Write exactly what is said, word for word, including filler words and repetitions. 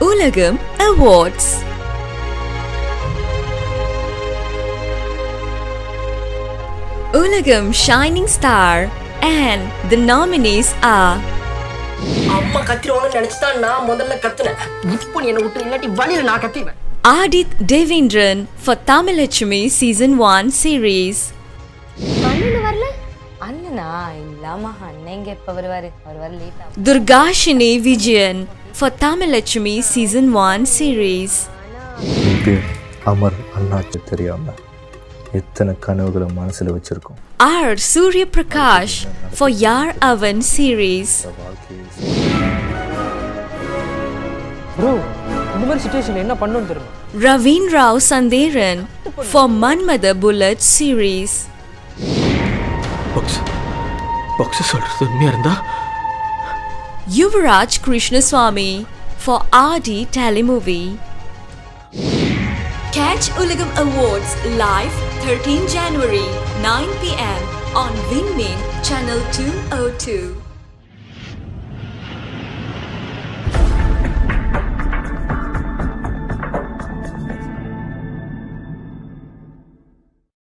Ulagam Awards. Ulagam Shining Star, and the nominees are அம்மா கத்திரவாங்க நினைச்சா நான் முதல்ல கத்துனேன். இப்போ நீ என்ன விட்டு இல்லாட்டி வழியில நான் கத்திடுவேன். Adith Devendran for Tamilachmi Season one series. அண்ணன் வரல? அண்ணனா இல்லாம அண்ணன் எங்க எப்ப வருவாரு? அவர் வர லேட் ஆகும். Durgashini Vijayan for Tamilachmi Season one series. Amar அண்ணாச்சி தெரியாம எத்தனை கனவுகளை மனசுல வச்சிருக்கோம். R Surya Prakash for Yar Avan series. bro இந்த மாதிரி சிச்சுவேஷன்ல என்ன பண்ணனும் தெரியுமா? Ravin Rao Sandheran for Manmada Bullet series. Box box சொல்றது உண்மையா இருந்தா Yuvraj Krishnaswamy for R D Telemovie. Catch Ulagam Awards live thirteenth January nine p m on Winmin Channel two oh two.